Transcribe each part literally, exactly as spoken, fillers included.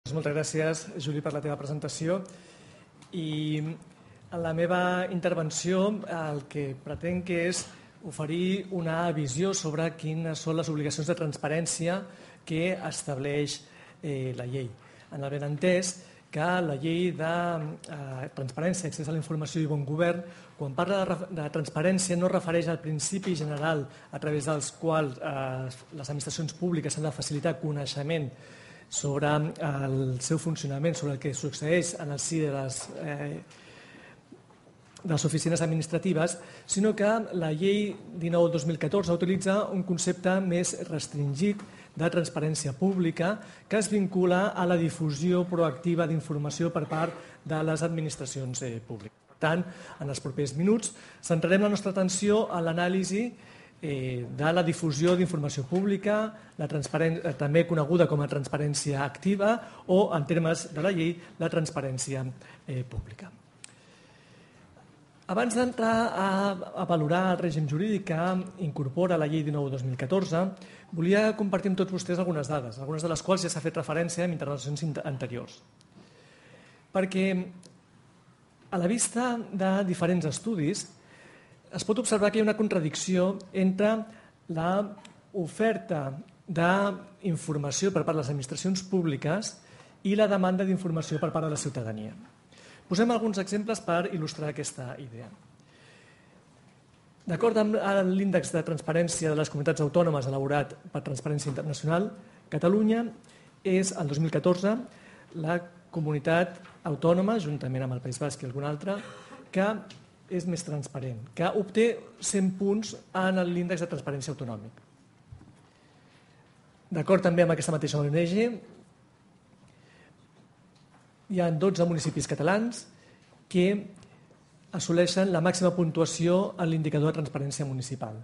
Moltes gràcies, Juli, per la teva presentació. I en la meva intervenció el que pretenc és oferir una visió sobre quines són les obligacions de transparència que estableix eh, la llei. En el benentès que la llei de eh, transparència, accés a la informació i bon govern, quan parla de, de transparència no refereix al principi general a través dels quals eh, les administracions públiques han de facilitar coneixement sobre el seu funcionament, sobre el que succeeix en el si de les, eh, de les oficines administratives, sinó que la llei dinou dos mil catorze utilitza un concepte més restringit de transparència pública que es vincula a la difusió proactiva d'informació per part de les administracions eh, públiques. Per tant, en els propers minuts centrarem la nostra atenció a l'anàlisi Eh, de la difusió d'informació pública, la eh, també coneguda com a transparència activa o, en termes de la llei, la transparència eh, pública. Abans d'entrar a, a valorar el règim jurídic que incorpora la llei dinou dos mil catorze, volia compartir amb tots vostès algunes dades, algunes de les quals ja s'ha fet referència en intervencions anteriors. Perquè, a la vista de diferents estudis, es pot observar que hi ha una contradicció entre l'oferta d'informació per part de les administracions públiques i la demanda d'informació per part de la ciutadania. Posem alguns exemples per il·lustrar aquesta idea. D'acord amb l'índex de transparència de les comunitats autònomes elaborat per Transparència Internacional, Catalunya és, el dos mil catorze, la comunitat autònoma, juntament amb el País Basc i algun altre, que és més transparent, que obté cent punts en l'índex de transparència autonòmic. D'acord també amb aquesta mateixa O N G, hi ha dotze municipis catalans que assoleixen la màxima puntuació en l'indicador de transparència municipal.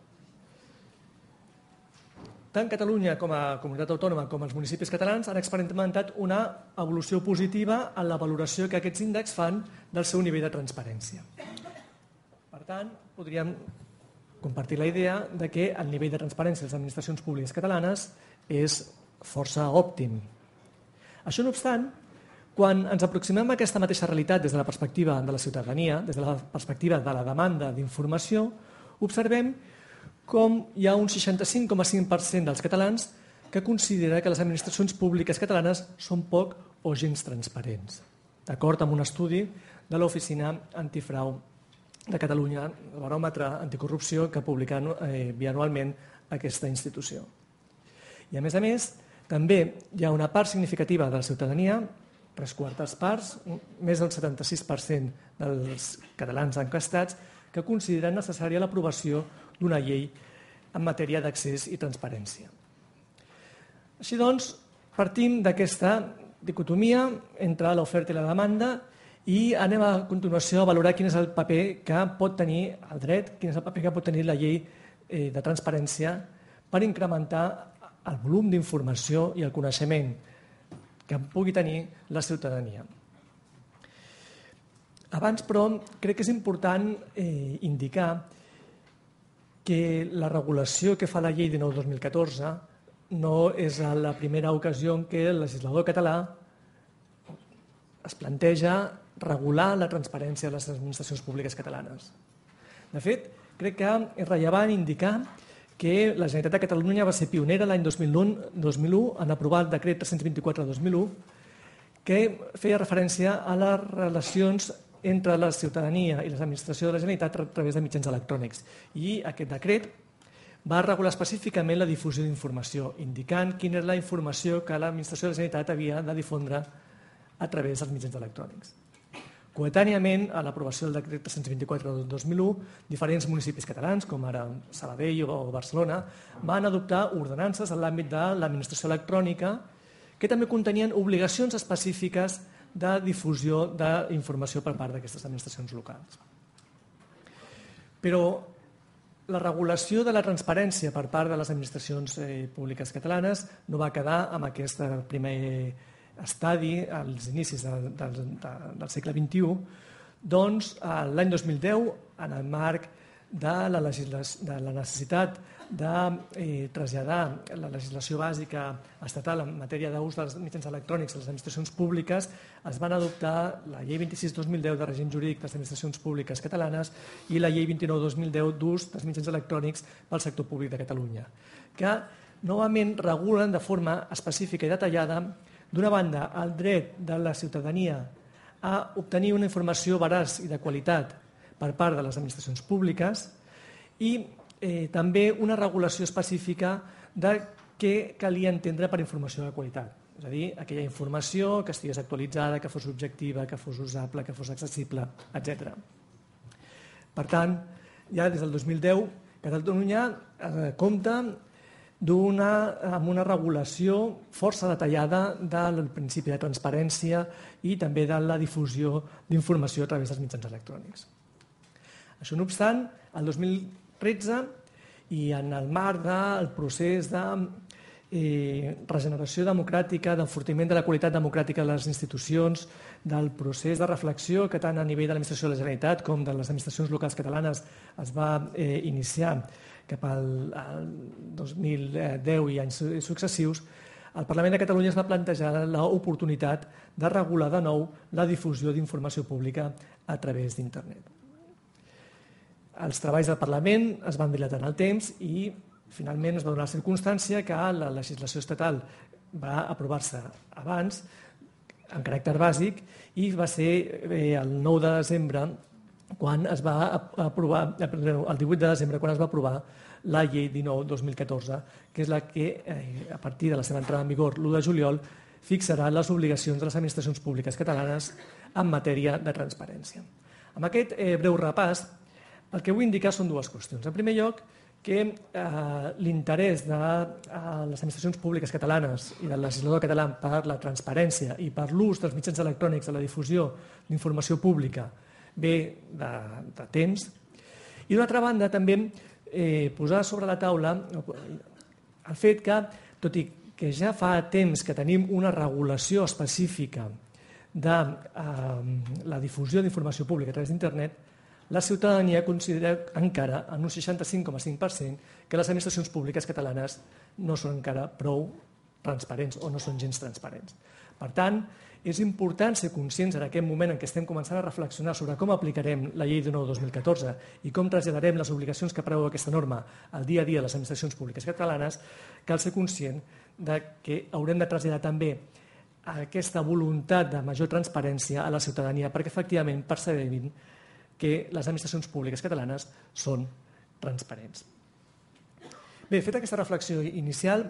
Tant Catalunya com a comunitat autònoma com els municipis catalans han experimentat una evolució positiva en la valoració que aquests índexs fan del seu nivell de transparència. Per tant, podríem compartir la idea de que el nivell de transparència de les administracions públiques catalanes és força òptim. Això no obstant, quan ens aproximem a aquesta mateixa realitat des de la perspectiva de la ciutadania, des de la perspectiva de la demanda d'informació, observem com hi ha un seixanta-cinc coma cinc per cent dels catalans que considera que les administracions públiques catalanes són poc o gens transparents, d'acord amb un estudi de l'Oficina Antifrau de Catalunya, el baròmetre anticorrupció, que publica eh, bianualment aquesta institució. I a més a més, també hi ha una part significativa de la ciutadania, tres quartes parts, més del setanta-sis per cent dels catalans enquestats, que consideren necessària l'aprovació d'una llei en matèria d'accés i transparència. Així doncs, partim d'aquesta dicotomia entre l'oferta i la demanda i anem a continuació a valorar quin és el paper que pot tenir el dret, quin és el paper que pot tenir la llei de transparència per incrementar el volum d'informació i el coneixement que pugui tenir la ciutadania. Abans, però, crec que és important eh, indicar que la regulació que fa la llei dinou dos mil catorze no és la primera ocasió en què el legislador català es planteja regular la transparència de les administracions públiques catalanes. De fet, crec que és rellevant indicar que la Generalitat de Catalunya va ser pionera l'any dos mil u en aprovar el decret tres-cents vint-i-quatre dos mil u que feia referència a les relacions entre la ciutadania i l'administració de la Generalitat a través de mitjans electrònics. I aquest decret va regular específicament la difusió d'informació, indicant quina era la informació que l'administració de la Generalitat havia de difondre a través dels mitjans electrònics. Coetàniament, a l'aprovació del decret tres-cents vint-i-quatre dos mil u, diferents municipis catalans, com ara Sabadell o Barcelona, van adoptar ordenances en l'àmbit de l'administració electrònica que també contenien obligacions específiques de difusió d'informació per part d'aquestes administracions locals. Però la regulació de la transparència per part de les administracions públiques catalanes no va quedar amb aquest primer estadi als inicis del segle vint-i-u, doncs l'any dos mil deu, en el marc de la, de la necessitat de eh, traslladar la legislació bàsica estatal en matèria d'ús dels mitjans electrònics a les administracions públiques, es van adoptar la llei vint-i-sis dos mil deu de règim jurídic de les administracions públiques catalanes i la llei vint-i-nou dos mil deu d'ús dels mitjans electrònics pel sector públic de Catalunya, que novament regulen de forma específica i detallada, d'una banda, el dret de la ciutadania a obtenir una informació veraç i de qualitat per part de les administracions públiques i eh, també una regulació específica de què calia entendre per informació de qualitat. És a dir, aquella informació que estigués actualitzada, que fos objectiva, que fos usable, que fos accessible, etcètera. Per tant, ja des del dos mil deu, Catalunya eh, compta d'una, amb una regulació força detallada del principi de transparència i també de la difusió d'informació a través dels mitjans electrònics. Això no obstant, el dos mil tretze i en el marc del procés de eh, regeneració democràtica, d'enfortiment de la qualitat democràtica de les institucions, del procés de reflexió que tant a nivell de l'administració de la Generalitat com de les administracions locals catalanes es va eh, iniciar cap al, al dos mil deu i anys successius, el Parlament de Catalunya es va plantejar l'oportunitat de regular de nou la difusió d'informació pública a través d'internet. Els treballs del Parlament es van dilatar en el temps i finalment es va donar la circumstància que la legislació estatal va aprovar-se abans, en caràcter bàsic, i va ser eh, el nou de desembre quan es va aprovar, el divuit de desembre, quan es va aprovar la llei dinou dos mil catorze, que és la que, eh, a partir de la seva entrada en vigor l'u de juliol, fixarà les obligacions de les administracions públiques catalanes en matèria de transparència. Amb aquest eh, breu repàs, el que vull indicar són dues qüestions. En primer lloc, que eh, l'interès de eh, les administracions públiques catalanes i del legislador català per la transparència i per l'ús dels mitjans electrònics de la difusió d'informació pública ve de, de temps. I d'una altra banda, també eh, posar sobre la taula el fet que, tot i que ja fa temps que tenim una regulació específica de eh, la difusió d'informació pública a través d'internet, la ciutadania considera encara, en un seixanta-cinc coma cinc per cent, que les administracions públiques catalanes no són encara prou transparents o no són gens transparents. Per tant, és important ser conscients en aquest moment en què estem començant a reflexionar sobre com aplicarem la llei dinou dos mil catorze i com traslladarem les obligacions que preveu aquesta norma al dia a dia de les administracions públiques catalanes, cal ser conscient de que haurem de traslladar també aquesta voluntat de major transparència a la ciutadania perquè efectivament percebin que les administracions públiques catalanes són transparents. Bé, feta aquesta reflexió inicial,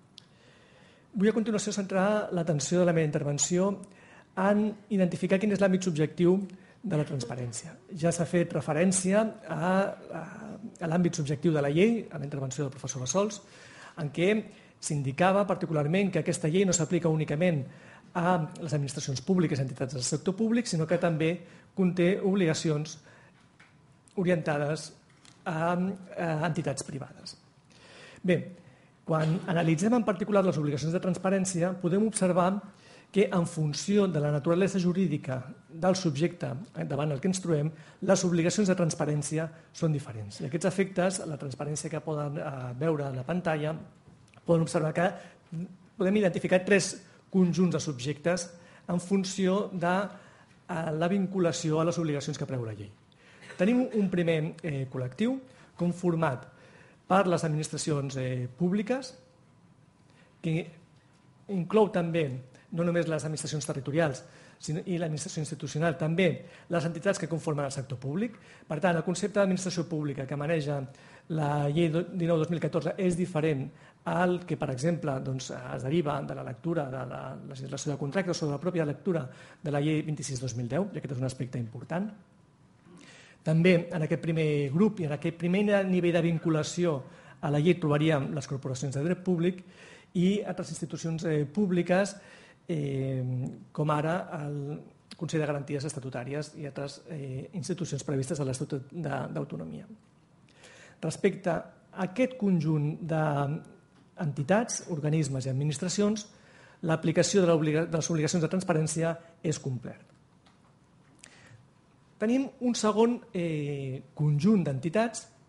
vull a continuació centrar l'atenció de la meva intervenció en identificar quin és l'àmbit subjectiu de la transparència. Ja s'ha fet referència a, a, a l'àmbit subjectiu de la llei, a la intervenció del professor Bassols, en què s'indicava particularment que aquesta llei no s'aplica únicament a les administracions públiques i entitats del sector públic, sinó que també conté obligacions orientades a, a entitats privades. Bé, quan analitzem en particular les obligacions de transparència, podem observar que en funció de la naturalesa jurídica del subjecte davant el que ens trobem, les obligacions de transparència són diferents. I aquests efectes, la transparència que poden eh, veure a la pantalla, poden observar que podem identificar tres conjunts de subjectes en funció de eh, la vinculació a les obligacions que preveu la llei. Tenim un primer eh, col·lectiu conformat per les administracions eh, públiques, que inclou també no només les administracions territorials sinó, i l'administració institucional, també les entitats que conformen el sector públic. Per tant, el concepte d'administració pública que maneja la llei dinou dos mil catorze és diferent al que, per exemple, doncs, es deriva de la lectura de la legislació de contractes o de la pròpia lectura de la llei vint-i-sis dos mil deu, i aquest és un aspecte important. També en aquest primer grup i en aquest primer nivell de vinculació a la llei trobaríem les corporacions de dret públic i altres institucions eh, públiques eh, com ara el Consell de Garanties Estatutàries i altres eh, institucions previstes a l'Estatut d'Autonomia. Respecte a aquest conjunt d'entitats, organismes i administracions, l'aplicació de, de les obligacions de transparència és completa. Tenim un segon eh, conjunt d'entitats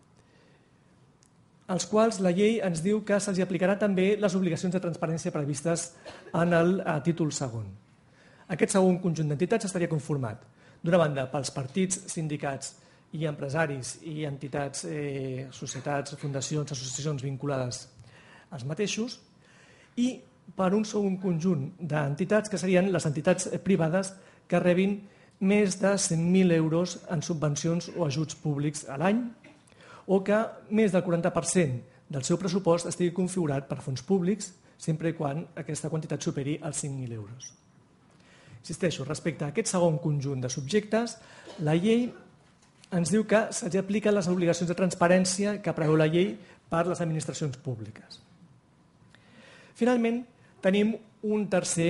als quals la llei ens diu que se'ls aplicarà també les obligacions de transparència previstes en el títol segon. Aquest segon conjunt d'entitats estaria conformat, d'una banda, pels partits, sindicats i empresaris i entitats, eh, societats, fundacions, associacions vinculades als mateixos, i per un segon conjunt d'entitats que serien les entitats privades que rebin més de cent mil euros en subvencions o ajuts públics a l'any, o que més del quaranta per cent del seu pressupost estigui configurat per fons públics, sempre quan aquesta quantitat superi els cinc mil euros. Insisteixo, respecte a aquest segon conjunt de subjectes, la llei ens diu que se'ls apliquen les obligacions de transparència que preveu la llei per les administracions públiques. Finalment, tenim un tercer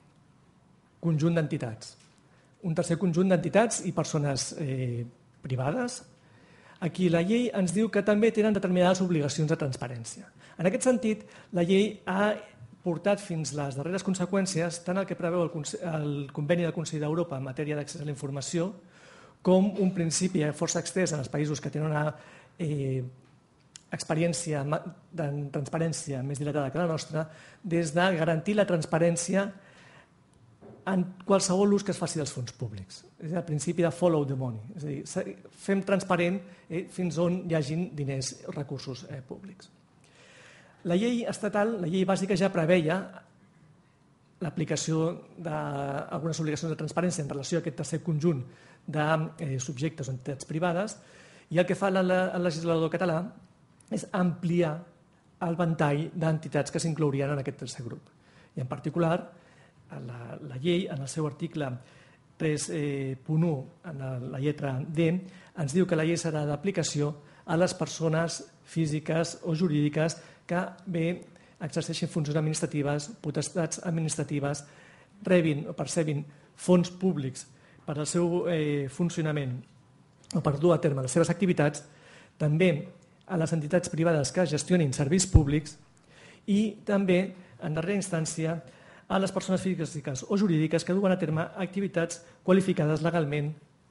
conjunt d'entitats. Un tercer conjunt d'entitats i persones eh, privades. Aquí la llei ens diu que també tenen determinades obligacions de transparència. En aquest sentit, la llei ha portat fins les darreres conseqüències tant el que preveu el, el Conveni del Consell d'Europa en matèria d'accés a la informació com un principi força extès en els països que tenen una eh, experiència de transparència més dilatada que la nostra, des de garantir la transparència en qualsevol ús que es faci dels fons públics. És el principi de follow the money. És a dir, fem transparent eh, fins on hi hagin diners o recursos eh, públics. La llei estatal, la llei bàsica ja preveia l'aplicació d'algunes obligacions de transparència en relació a aquest tercer conjunt de eh, subjectes o entitats privades, i el que fa el legislador català és ampliar el ventall d'entitats que s'inclourien en aquest tercer grup. I en particular, La, la llei, en el seu article tres punt u, en la, la lletra D, ens diu que la llei serà d'aplicació a les persones físiques o jurídiques que bé exerceixin funcions administratives, potestats administratives, rebin o percebin fons públics per al seu eh, funcionament o per dur a terme les seves activitats, també a les entitats privades que gestionin serveis públics i també, en darrera instància, a les persones físiques o jurídiques que duen a terme activitats qualificades legalment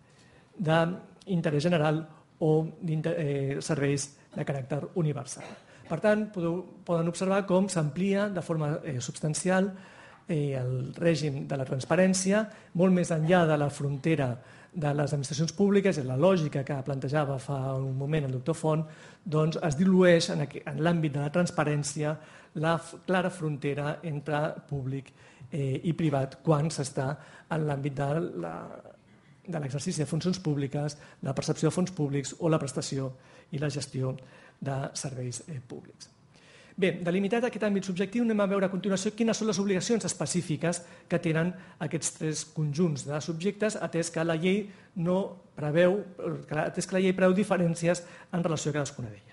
d'interès general o eh, serveis de caràcter universal. Per tant, podeu, poden observar com s'amplia de forma eh, substancial eh, el règim de la transparència, molt més enllà de la frontera de les administracions públiques, i la lògica que plantejava fa un moment el doctor Font, doncs es dilueix en, en l'àmbit de la transparència la clara frontera entre públic eh, i privat quan s'està en l'àmbit de la, de l'exercici de funcions públiques, la percepció de fons públics o la prestació i la gestió de serveis eh, públics. Bé, delimitat aquest àmbit subjectiu, anem a veure a continuació quines són les obligacions específiques que tenen aquests tres conjunts de subjectes, atès que la llei no preveu, atès que la llei preveu diferències en relació a cadascuna d'elles.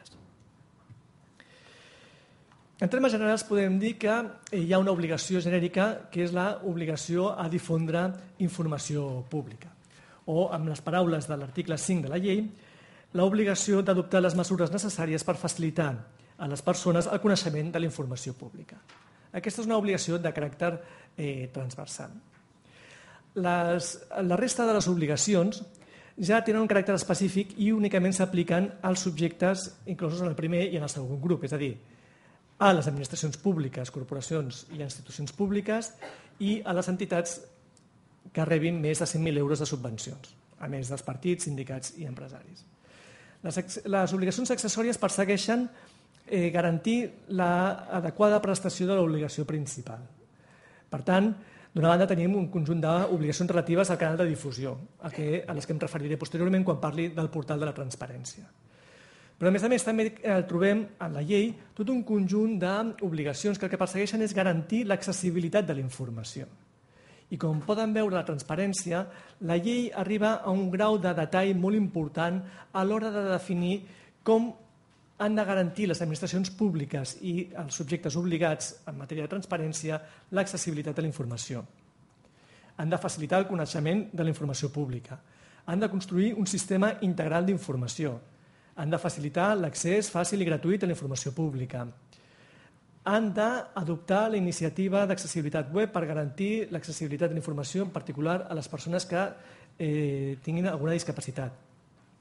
En termes generals podem dir que hi ha una obligació genèrica que és l'obligació a difondre informació pública. O, amb les paraules de l'article cinc de la llei, l'obligació d'adoptar les mesures necessàries per facilitar a les persones el coneixement de la informació pública. Aquesta és una obligació de caràcter eh, transversal. Les, la resta de les obligacions ja tenen un caràcter específic i únicament s'apliquen als subjectes inclosos en el primer i en el segon grup, és a dir, a les administracions públiques, corporacions i institucions públiques i a les entitats que rebin més de cent mil euros de subvencions, a més dels partits, sindicats i empresaris. Les, les obligacions accessòries persegueixen eh, garantir l'adequada prestació de l'obligació principal. Per tant, d'una banda tenim un conjunt d'obligacions relatives al canal de difusió, a, que, a les que em referiré posteriorment quan parli del portal de la transparència. Però, a més a més, també trobem en la llei tot un conjunt d'obligacions que el que persegueixen és garantir l'accessibilitat de la informació. I com poden veure, la transparència, la llei arriba a un grau de detall molt important a l'hora de definir com han de garantir les administracions públiques i els subjectes obligats en matèria de transparència l'accessibilitat de la informació. Han de facilitar el coneixement de la informació pública. Han de construir un sistema integral d'informació. Han de facilitar l'accés fàcil i gratuït a la informació pública. Han d'adoptar la iniciativa d'accessibilitat web per garantir l'accessibilitat de la informació, en particular a les persones que eh, tinguin alguna discapacitat.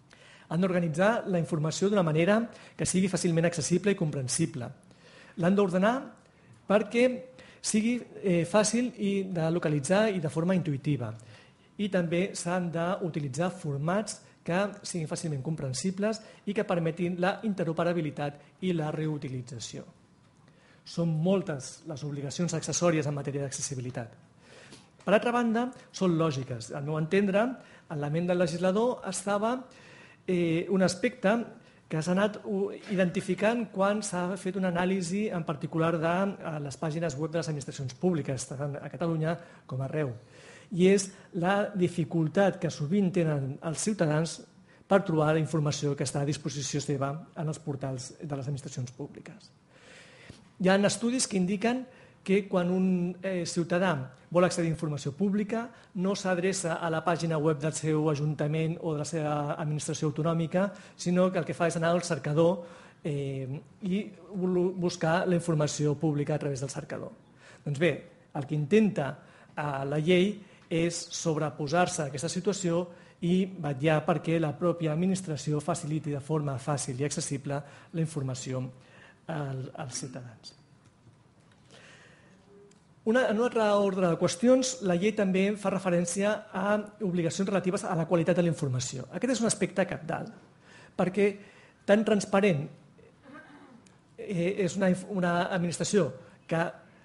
Han d'organitzar la informació d'una manera que sigui fàcilment accessible i comprensible. L'han d'ordenar perquè sigui eh, fàcil i de localitzar i de forma intuïtiva. I també s'han d'utilitzar formats que siguin fàcilment comprensibles i que permetin la interoperabilitat i la reutilització. Són moltes les obligacions accessòries en matèria d'accessibilitat. Per altra banda, són lògiques. Al meu entendre, en la ment del legislador estava eh, un aspecte que s'ha anat identificant quan s'ha fet una anàlisi en particular de les pàgines web de les administracions públiques, tant a Catalunya com arreu. I és la dificultat que sovint tenen els ciutadans per trobar la informació que està a disposició seva en els portals de les administracions públiques. Hi ha estudis que indiquen que quan un eh, ciutadà vol accedir a informació pública no s'adreça a la pàgina web del seu ajuntament o de la seva administració autonòmica, sinó que el que fa és anar al cercador eh, i buscar la informació pública a través del cercador. Doncs bé, el que intenta eh, la llei és sobreposar-se a aquesta situació i vetllar perquè la pròpia administració faciliti de forma fàcil i accessible la informació als ciutadans. Una, en un altre ordre de qüestions, la llei també fa referència a obligacions relatives a la qualitat de la informació. Aquest és un aspecte cabdal, perquè tan transparent eh, és una, una administració que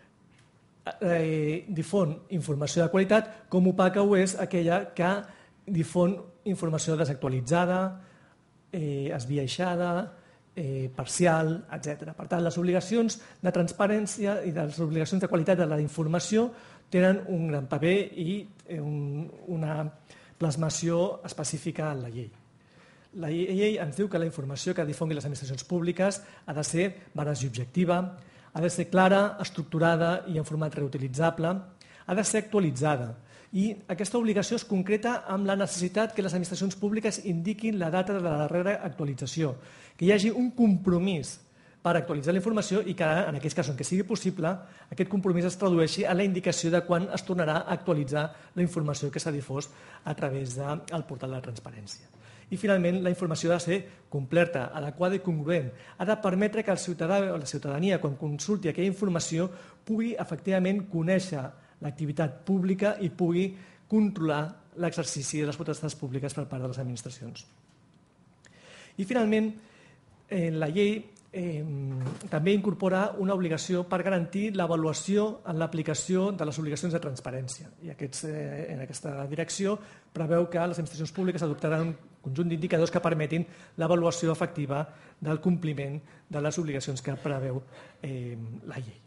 eh, difon informació de qualitat, com opaca ho és aquella que difon informació desactualitzada, eh, esbiaixada, Eh, parcial, etcètera. Per tant, les obligacions de transparència i les obligacions de qualitat de la informació tenen un gran paper i eh, un, una plasmació específica en la llei. La llei ens diu que la informació que difongui les administracions públiques ha de ser veraç i objectiva, ha de ser clara, estructurada i en format reutilitzable, ha de ser actualitzada. I aquesta obligació es concreta amb la necessitat que les administracions públiques indiquin la data de la darrera actualització, que hi hagi un compromís per actualitzar la informació i que, en aquells casos en què sigui possible, aquest compromís es tradueixi a la indicació de quan es tornarà a actualitzar la informació que s'ha difós a través del portal de la transparència. I, finalment, la informació ha de ser completa, adequada i congruent. Ha de permetre que el ciutadà o la ciutadania, quan consulti aquella informació, pugui efectivament conèixer l'activitat pública i pugui controlar l'exercici de les potestats públiques per part de les administracions. I, finalment, eh, la llei eh, també incorpora una obligació per garantir l'avaluació en l'aplicació de les obligacions de transparència. I aquests, eh, en aquesta direcció preveu que les administracions públiques adoptaran un conjunt d'indicadors que permetin l'avaluació efectiva del compliment de les obligacions que preveu eh, la llei.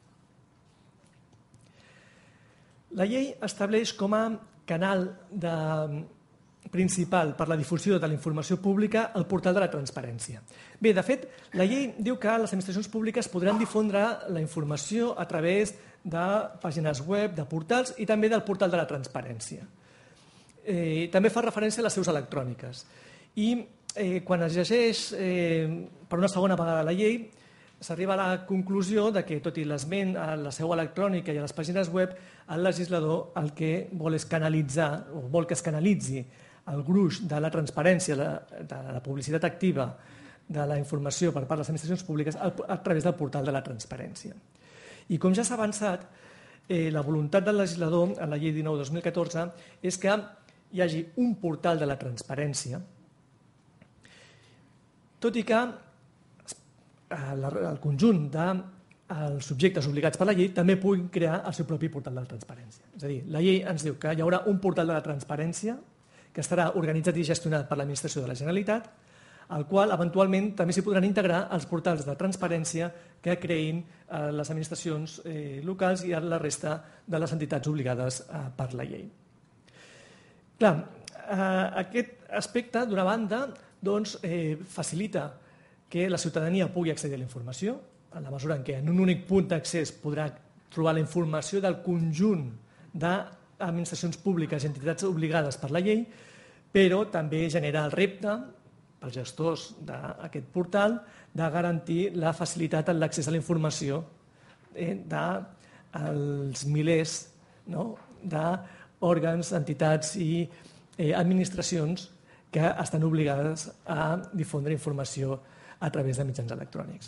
La llei estableix com a canal de, principal per la difusió de la informació pública el portal de la transparència. Bé, de fet, la llei diu que les administracions públiques podran difondre la informació a través de pàgines web, de portals i també del portal de la transparència. Eh, també fa referència a les seus electròniques. I eh, quan es llegeix eh, per una segona vegada la llei, s'arriba a la conclusió de que, tot i l'esment a la seu electrònica i a les pàgines web, el legislador el que vol és canalitzar, o vol que es canalitzi el gruix de la transparència, de la publicitat activa de la informació per part de les administracions públiques a través del portal de la transparència. I com ja s'ha avançat, eh, la voluntat del legislador en la llei dinou dos mil catorze és que hi hagi un portal de la transparència, tot i que el conjunt dels subjectes obligats per la llei també puguin crear el seu propi portal de la transparència. És a dir, la llei ens diu que hi haurà un portal de la transparència que estarà organitzat i gestionat per l'administració de la Generalitat, al qual eventualment també s'hi podran integrar els portals de transparència que creïn les administracions locals i la resta de les entitats obligades per la llei. Clar, aquest aspecte, d'una banda, doncs, facilita que la ciutadania pugui accedir a la informació, en la mesura en què en un únic punt d'accés podrà trobar la informació del conjunt d'administracions públiques i entitats obligades per la llei, però també genera el repte pels gestors d'aquest portal de garantir la facilitat en l'accés a la informació dels milers d'òrgans, entitats i administracions que estan obligades a difondre informació a través de mitjans electrònics.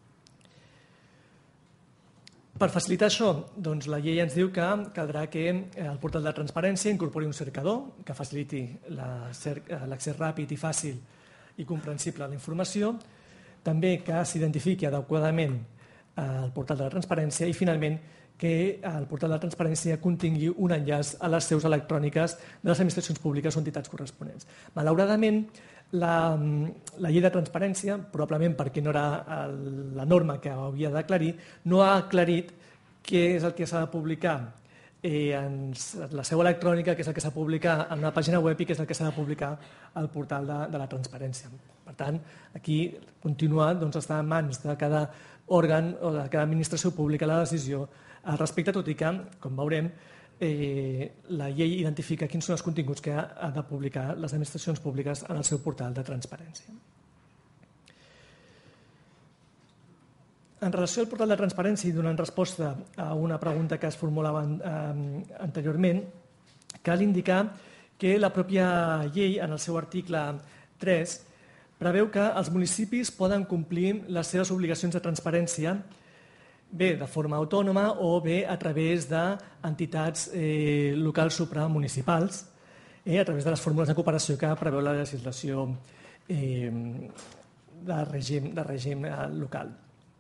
Per facilitar això, doncs, la llei ens diu que caldrà que el portal de transparència incorpori un cercador que faciliti l'accés ràpid i fàcil i comprensible a la informació, també que s'identifiqui adequadament el portal de la transparència i, finalment, que el portal de la transparència contingui un enllaç a les seus electròniques de les administracions públiques o entitats corresponents. Malauradament, la, la llei de transparència, probablement perquè no era la norma que havia d'aclarir, no ha aclarit què és el que s'ha de publicar en la seu electrònica, què és el que s'ha de publicar en una pàgina web i què és el que s'ha de publicar al portal de, de la transparència. Per tant, aquí continua doncs, estar en mans de cada òrgan o de cada administració pública la decisió al respecte, tot i que, com veurem, eh, la llei identifica quins són els continguts que ha de publicar les administracions públiques en el seu portal de transparència. En relació al portal de transparència i donant resposta a una pregunta que es formulava eh, anteriorment, cal indicar que la pròpia llei, en el seu article tres, preveu que els municipis poden complir les seves obligacions de transparència bé de forma autònoma o bé a través d'entitats eh, locals supramunicipals, eh, a través de les fórmules de cooperació que preveu la legislació eh, de règim, de règim eh, local.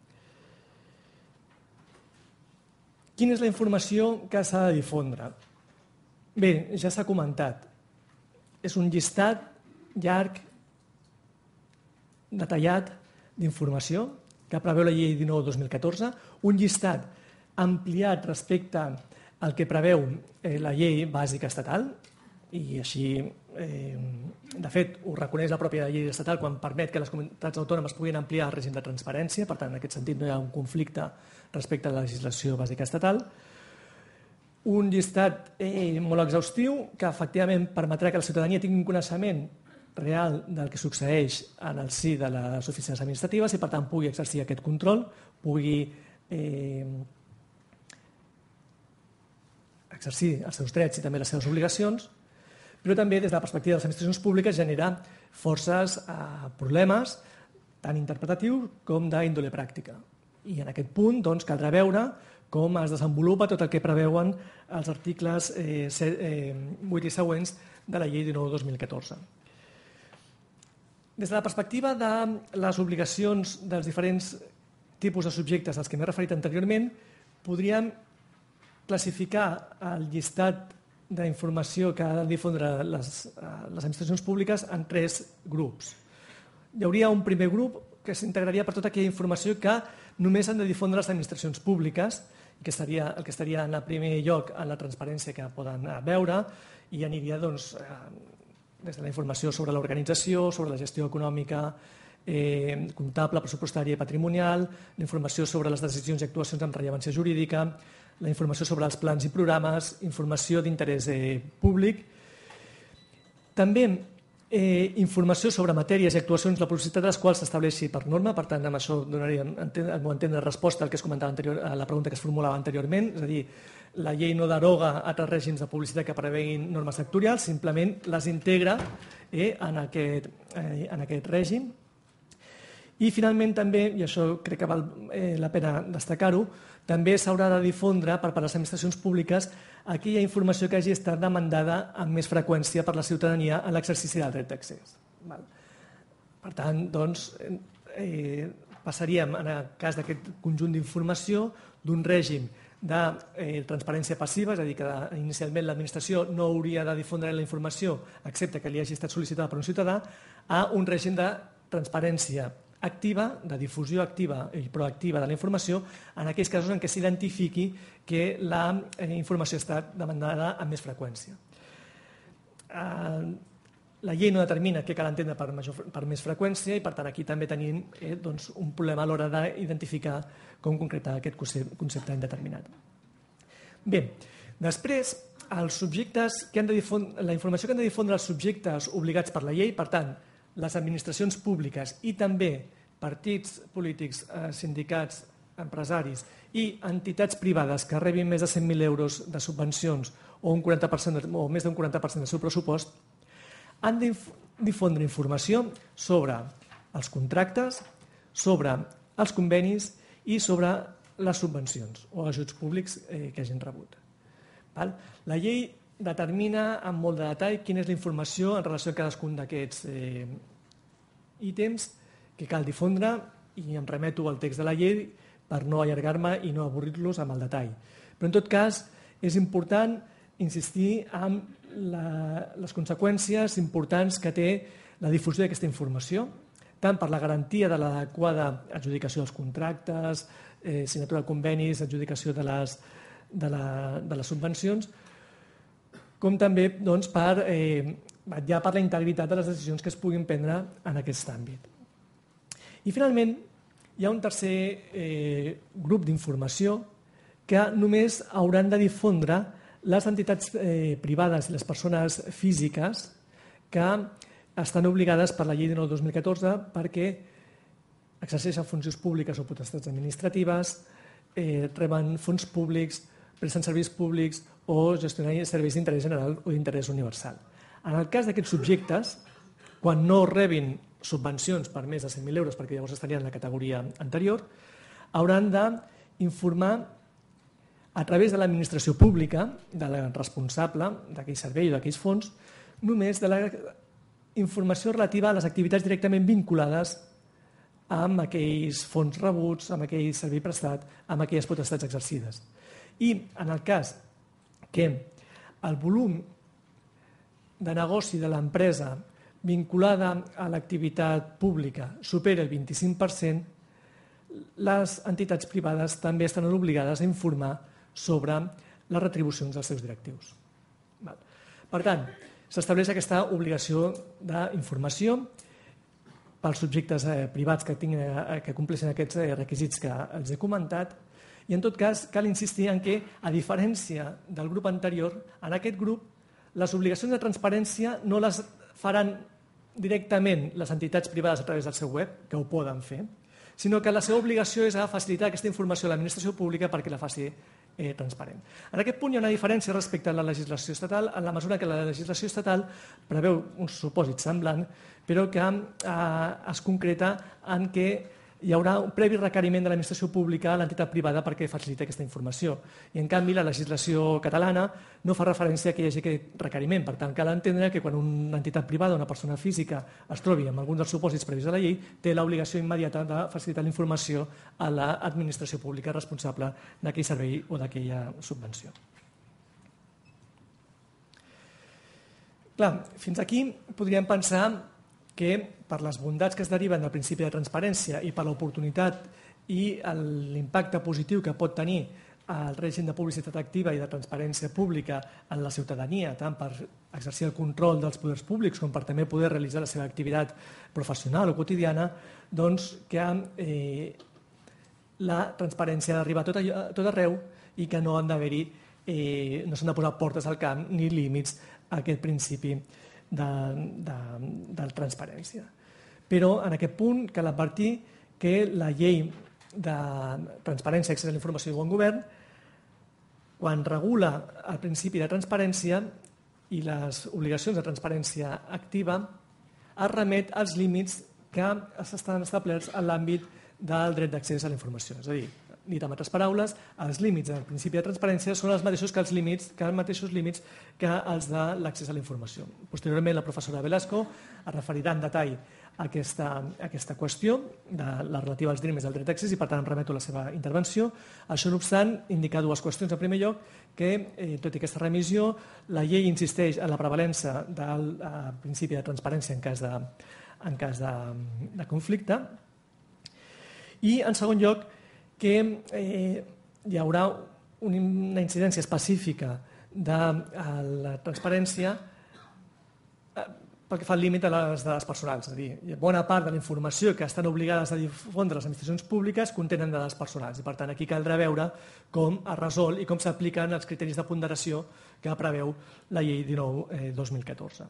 Quina és la informació que s'ha de difondre? Bé, ja s'ha comentat. És un llistat llarg, detallat, d'informació que preveu la llei dinou dos mil catorze, un llistat ampliat respecte al que preveu eh, la llei bàsica estatal, i així, eh, de fet, ho reconeix la pròpia llei estatal quan permet que les comunitats autònomes puguin ampliar el règim de transparència, per tant, en aquest sentit no hi ha un conflicte respecte a la legislació bàsica estatal. Un llistat eh, molt exhaustiu que efectivament permetrà que la ciutadania tingui un coneixement real del que succeeix en el si de les oficines administratives i, per tant, pugui exercir aquest control, pugui eh, exercir els seus drets i també les seves obligacions, però també des de la perspectiva de les administracions públiques genera forces eh, problemes tant interpretatius com d'índole pràctica. I en aquest punt doncs, caldrà veure com es desenvolupa tot el que preveuen els articles eh, vuit i següents de la llei dinou dos mil catorze. Des de la perspectiva de les obligacions dels diferents tipus de subjectes als que m'he referit anteriorment, podríem classificar el llistat d'informació que ha de difondre les, les administracions públiques en tres grups. Hi hauria un primer grup que s'integraria per tota aquella informació que només han de difondre les administracions públiques, que estaria, el que estaria en el primer lloc en la transparència que poden veure, i aniria doncs, des de la informació sobre l'organització, sobre la gestió econòmica, eh, comptable, pressupostària i patrimonial, la informació sobre les decisions i actuacions amb rellevància jurídica, la informació sobre els plans i programes, informació d'interès eh, públic. També eh, informació sobre matèries i actuacions la publicitat de les quals s'estableixi per norma, per tant, amb això donaríem al meu entendre resposta al que es comentava anterior, a la pregunta que es formulava anteriorment, és a dir, la llei no deroga altres règims de publicitat que preveguin normes sectorials, simplement les integra eh, en, aquest, eh, en aquest règim. I finalment també, i això crec que val eh, la pena destacar-ho, també s'haurà de difondre per part de les administracions públiques aquella informació que hagi estat demandada amb més freqüència per la ciutadania en l'exercici del dret d'accés. Per tant, doncs, eh, passaríem, en el cas d'aquest conjunt d'informació, d'un règim de eh, transparència passiva, és a dir, que inicialment l'administració no hauria de difondre la informació excepte que li hagi estat sol·licitada per un ciutadà, a un règim de transparència activa, de difusió activa i proactiva de la informació en aquells casos en què s'identifiqui que la eh, informació ha estat demandada amb més freqüència. Eh, la llei no determina què cal entendre per, major, per més freqüència i, per tant, aquí també tenim eh, doncs, un problema a l'hora d'identificar com concretar aquest concepte indeterminat. Bé, després, els subjectes que han de difondre, la informació que han de difondre els subjectes obligats per la llei, per tant, les administracions públiques i també partits polítics, eh, sindicats, empresaris i entitats privades que rebin més de cent mil euros de subvencions o, un quaranta per cent de, o més d'un quaranta per cent del seu pressupost, han de difondre informació sobre els contractes, sobre els convenis i sobre les subvencions o ajuts públics que hagin rebut. La llei determina amb molt de detall quina és la informació en relació a cadascun d'aquests ítems que cal difondre, i em remeto al text de la llei per no allargar-me i no avorrir-los amb el detall. Però en tot cas és important insistir en les conseqüències importants que té la difusió d'aquesta informació, tant per la garantia de l'adequada adjudicació dels contractes, signatura de convenis, adjudicació de les, de la, de les subvencions, com també doncs, per, eh, ja per la integritat de les decisions que es puguin prendre en aquest àmbit. I finalment, hi ha un tercer eh, grup d'informació que només hauran de difondre les entitats eh, privades i les persones físiques que estan obligades per la llei dinou dos mil catorze perquè exerceixen funcions públiques o potestats administratives, eh, reben fons públics, presten serveis públics o gestionen serveis d'interès general o d'interès universal. En el cas d'aquests subjectes, quan no rebin subvencions per més de cent mil euros, perquè llavors estarien en la categoria anterior, hauran d'informar a través de l'administració pública, de la responsable d'aquell servei o d'aquells fons, només de la informació relativa a les activitats directament vinculades amb aquells fons rebuts, amb aquell servei prestat, amb aquelles potestats exercides. I en el cas que el volum de negoci de l'empresa vinculada a l'activitat pública supera el vint-i-cinc per cent, les entitats privades també estan obligades a informar sobre les retribucions dels seus directius. Per tant, s'estableix aquesta obligació d'informació pels subjectes privats que, tinguin, que compleixen aquests requisits que els he comentat, i en tot cas cal insistir en que, a diferència del grup anterior, en aquest grup les obligacions de transparència no les faran directament les entitats privades a través del seu web, que ho poden fer, sinó que la seva obligació és a facilitar aquesta informació a l'administració pública perquè la faci eh, transparent. En aquest punt hi ha una diferència respecte a la legislació estatal, en la mesura que la legislació estatal preveu un supòsit semblant, però que eh, es concreta en què hi haurà un previ requeriment de l'administració pública a l'entitat privada perquè faciliti aquesta informació. I, en canvi, la legislació catalana no fa referència a que hi hagi aquest requeriment. Per tant, cal entendre que quan una entitat privada o una persona física es trobi amb algun dels supòsits previs a la llei, té l'obligació immediata de facilitar la informació a l'administració pública responsable d'aquell servei o d'aquella subvenció. Clar, fins aquí podríem pensar que per les bondats que es deriven del principi de transparència i per l'oportunitat i l'impacte positiu que pot tenir el règim de publicitat activa i de transparència pública en la ciutadania, tant per exercir el control dels poders públics com per també poder realitzar la seva activitat professional o quotidiana, doncs que eh, la transparència ha d'arribar a tot, a tot arreu i que no han d'haver-hi, eh, no s'han de posar portes al camp ni límits a aquest principi De, de, de transparència. Però en aquest punt cal advertir que la llei de transparència i accés a la informació i bon govern, quan regula el principi de transparència i les obligacions de transparència activa, es remet als límits que estan establerts en l'àmbit del dret d'accés a la informació. És a dir, dit amb altres paraules, els límits del principi de transparència són els mateixos que els límits que els mateixos límits que els de l'accés a la informació. Posteriorment, la professora Velasco es referirà en detall a aquesta, a aquesta qüestió de la relativa als límits del dret d'accés i, per tant, em remeto a la seva intervenció. Això, no obstant, indicar dues qüestions. En primer lloc, que, eh, tot i aquesta remissió, la llei insisteix en la prevalença del eh, principi de transparència en cas de, en cas de, de conflicte. I, en segon lloc, que eh, hi haurà una incidència específica de la transparència eh, pel que fa al límit de les dades personals. És a dir, bona part de la informació que estan obligades a difondre les administracions públiques contenen dades personals i, per tant, aquí caldrà veure com es resol i com s'apliquen els criteris de ponderació que preveu la llei dinou dos mil catorze.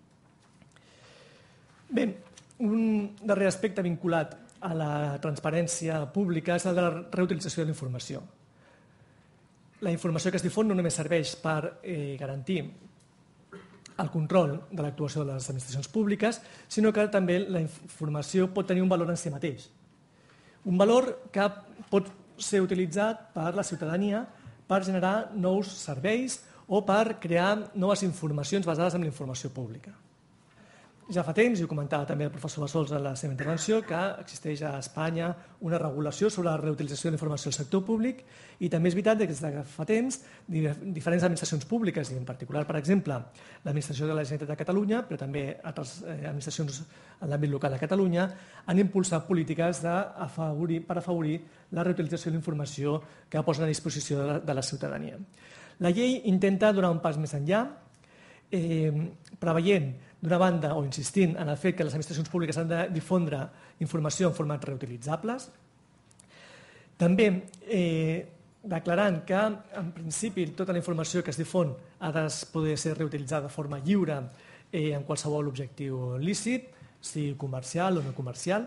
Bé, un darrer aspecte vinculat a la transparència pública és el de la reutilització de la informació. La informació que es difon no només serveix per eh, garantir el control de l'actuació de les administracions públiques, sinó que també la informació pot tenir un valor en si mateix. Un valor que pot ser utilitzat per la ciutadania per generar nous serveis o per crear noves informacions basades en la informació pública. Ja fa temps, i ho comentava també el professor Bassols en la seva intervenció, que existeix a Espanya una regulació sobre la reutilització de la informació al sector públic i també és veritat que des de fa temps diferents administracions públiques, i en particular, per exemple, l'administració de la Generalitat de Catalunya, però també altres administracions en l'àmbit local de Catalunya, han impulsat polítiques afavorir, per afavorir la reutilització de la informació que posen a disposició de la, de la ciutadania. La llei intenta donar un pas més enllà, eh, preveient, d'una banda, o insistint en el fet que les administracions públiques han de difondre informació en formats reutilitzables, també eh, declarant que, en principi, tota la informació que es difon ha de poder ser reutilitzada de forma lliure eh, en qualsevol objectiu lícit, sigui comercial o no comercial.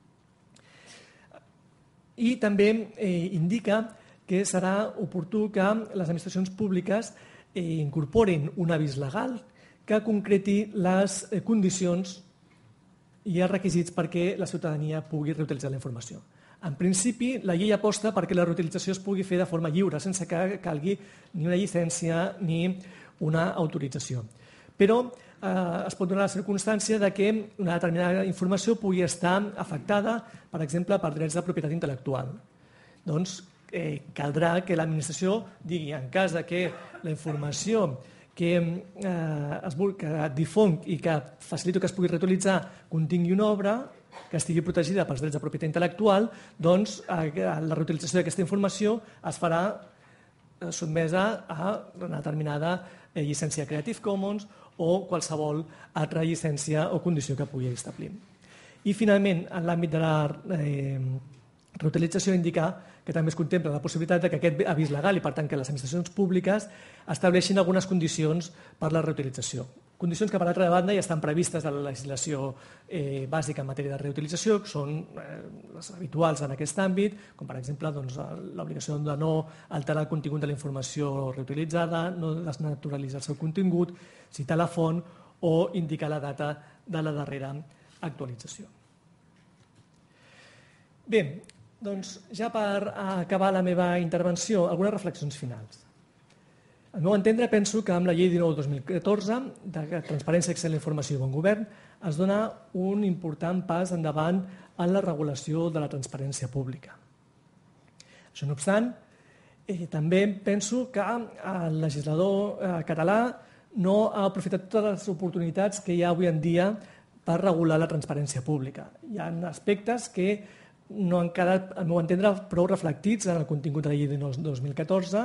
I també eh, indica que serà oportú que les administracions públiques eh, incorporin un avís legal que concreti les condicions i els requisits perquè la ciutadania pugui reutilitzar la informació. En principi, la llei aposta perquè la reutilització es pugui fer de forma lliure, sense que calgui ni una llicència ni una autorització. Però eh, es pot donar la circumstància de que una determinada informació pugui estar afectada, per exemple, per drets de propietat intel·lectual. Doncs eh, caldrà que l'administració digui, en cas de que la informació que, eh, es, que difon i que facilita que es pugui reutilitzar contingui una obra que estigui protegida pels drets de propietat intel·lectual, doncs eh, la reutilització d'aquesta informació es farà eh, sotmesa a una determinada eh, llicència Creative Commons o qualsevol altra llicència o condició que pugui establir. I finalment, en l'àmbit de la eh, reutilització, indicar que també es contempla la possibilitat de que aquest avís legal i, per tant, que les administracions públiques estableixin algunes condicions per a la reutilització. Condicions que, per altra banda, ja estan previstes de la legislació eh, bàsica en matèria de reutilització, que són eh, les habituals en aquest àmbit, com, per exemple, doncs, l'obligació de no alterar el contingut de la informació reutilitzada, no desnaturalitzar el seu contingut, citar la font o indicar la data de la darrera actualització. Bé, doncs ja per acabar la meva intervenció, algunes reflexions finals. Al meu entendre, penso que amb la llei dinou dos mil catorze de Transparència, Accés a la Informació i Bon Govern es dona un important pas endavant en la regulació de la transparència pública. Això no obstant, eh, també penso que el legislador eh, català no ha aprofitat totes les oportunitats que hi ha avui en dia per regular la transparència pública. Hi ha aspectes que no han quedat, al meu entendre, prou reflectits en el contingut de la llei dinou dos mil catorze.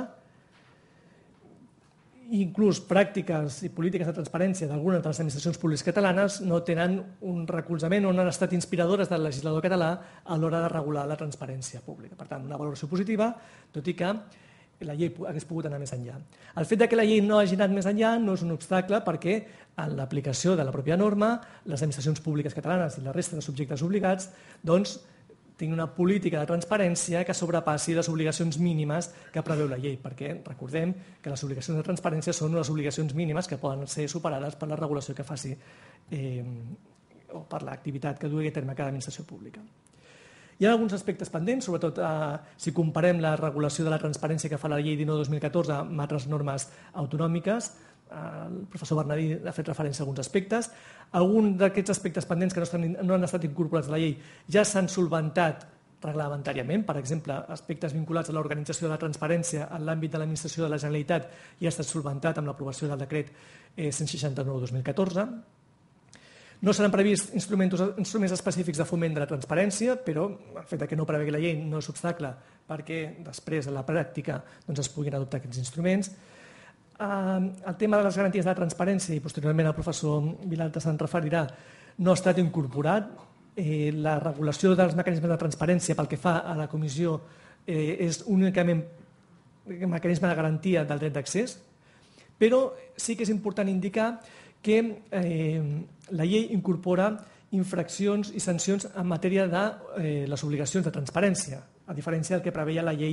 Inclús pràctiques i polítiques de transparència d'algunes de les administracions públiques catalanes no tenen un recolzament o no han estat inspiradores del legislador català a l'hora de regular la transparència pública. Per tant, una valoració positiva, tot i que la llei hagués pogut anar més enllà. El fet que la llei no hagi anat més enllà no és un obstacle perquè en l'aplicació de la pròpia norma les administracions públiques catalanes i la resta de subjectes obligats doncs, tinguin una política de transparència que sobrepassi les obligacions mínimes que preveu la llei, perquè recordem que les obligacions de transparència són les obligacions mínimes que poden ser superades per la regulació que faci eh, o per l'activitat que dugui a terme cada administració pública. Hi ha alguns aspectes pendents, sobretot eh, si comparem la regulació de la transparència que fa la llei dinou dos mil catorze amb altres normes autonòmiques. El professor Bernadí ha fet referència a alguns aspectes. Alguns d'aquests aspectes pendents que no, estan, no han estat incorporats a la llei ja s'han solventat reglamentàriament. Per exemple, aspectes vinculats a l'organització de la transparència en l'àmbit de l'administració de la Generalitat ja ha estat solventat amb l'aprovació del decret cent seixanta-nou dos mil catorze. No seran prevists instruments, instruments específics de foment de la transparència, però el fet que no prevegi la llei no és obstacle perquè després, a la pràctica, doncs es puguin adoptar aquests instruments. El tema de les garanties de la transparència, i posteriorment el professor Vilalta se'n referirà, no ha estat incorporat. La regulació dels mecanismes de transparència pel que fa a la comissió és únicament un mecanisme de garantia del dret d'accés, però sí que és important indicar que la llei incorpora infraccions i sancions en matèria de les obligacions de transparència, a diferència del que preveia la llei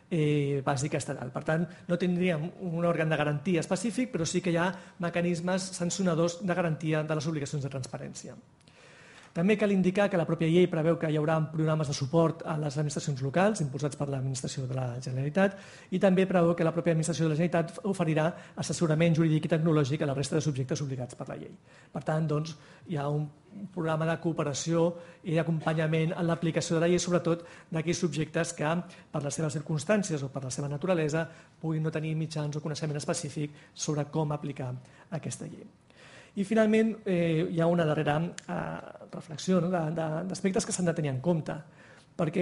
eh, bàsica estatal. Per tant, no tindríem un òrgan de garantia específic, però sí que hi ha mecanismes sancionadors de garantia de les obligacions de transparència. També cal indicar que la pròpia llei preveu que hi haurà programes de suport a les administracions locals impulsats per l'administració de la Generalitat i també preveu que la pròpia administració de la Generalitat oferirà assessorament jurídic i tecnològic a la resta de subjectes obligats per la llei. Per tant, doncs, hi ha un programa de cooperació i d'acompanyament en l'aplicació de la llei, sobretot d'aquells subjectes que, per les seves circumstàncies o per la seva naturalesa, puguin no tenir mitjans o coneixement específic sobre com aplicar aquesta llei. I finalment eh, hi ha una darrera eh, reflexió, no? d'aspectes que s'han de tenir en compte, perquè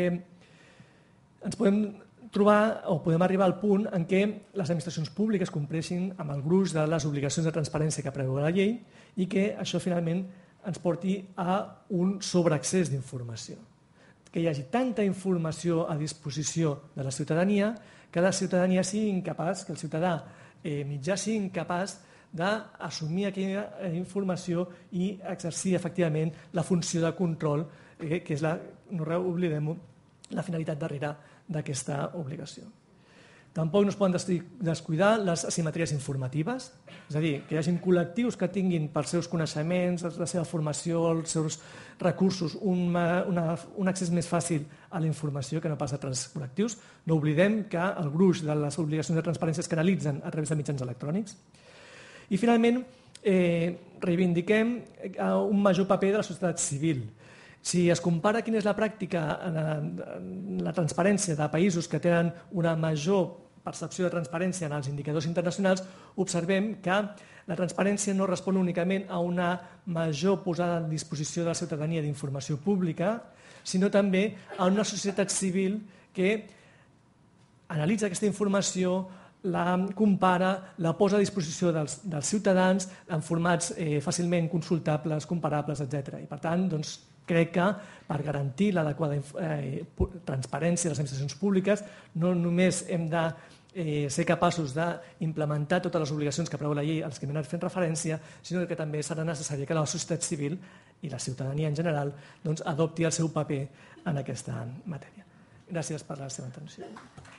ens podem trobar o podem arribar al punt en què les administracions públiques compleixin amb el gruix de les obligacions de transparència que preveu la llei i que això finalment ens porti a un sobreaccés d'informació. Que hi hagi tanta informació a disposició de la ciutadania que la ciutadania sigui incapaç, que el ciutadà eh, mitjà sigui incapaç d'assumir aquella informació i exercir efectivament la funció de control, eh, que és, la, no oblidem-ho, la finalitat darrere d'aquesta obligació. Tampoc no es poden descuidar les asimetries informatives, és a dir, que hi hagi col·lectius que tinguin pels seus coneixements, la seva formació, els seus recursos, un, una, un accés més fàcil a la informació que no pas a altres col·lectius. No oblidem que el gruix de les obligacions de transparència es canalitzen a través de mitjans electrònics. I finalment, eh, reivindiquem un major paper de la societat civil. Si es compara quina és la pràctica en la transparència de països que tenen una major percepció de transparència en els indicadors internacionals, observem que la transparència no respon únicament a una major posada a disposició de la ciutadania d'informació pública, sinó també a una societat civil que analitza aquesta informació, la compara, la posa a disposició dels, dels ciutadans en formats eh, fàcilment consultables, comparables, etcètera. I per tant, doncs, crec que per garantir l'adequada eh, transparència de les administracions públiques no només hem de eh, ser capaços d'implementar totes les obligacions que preveu la llei als que m'he anat fent referència, sinó que també serà necessari que la societat civil i la ciutadania en general doncs, adopti el seu paper en aquesta matèria. Gràcies per la seva atenció.